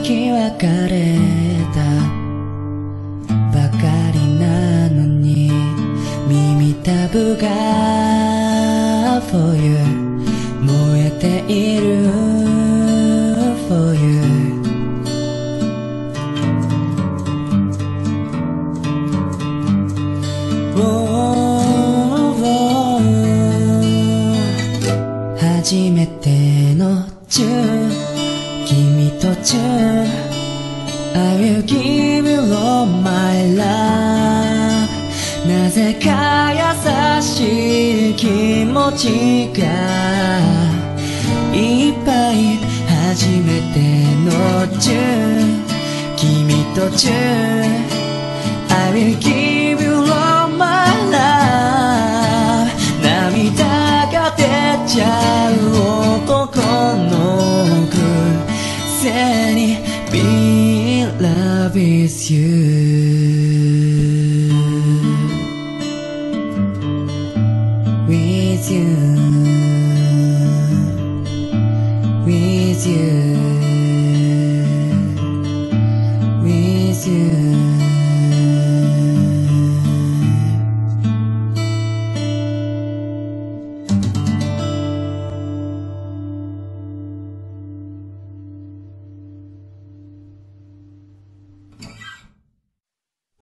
き別れたばかりなのに耳たぶが For you 燃えている For you初めてのチュー君とチュー I will give you all my love なぜか優しい気持ちがいっぱい初めてのチュー君とチュー I will give you all my love 涙が出ちゃう男の癖に Be in love with you With you With you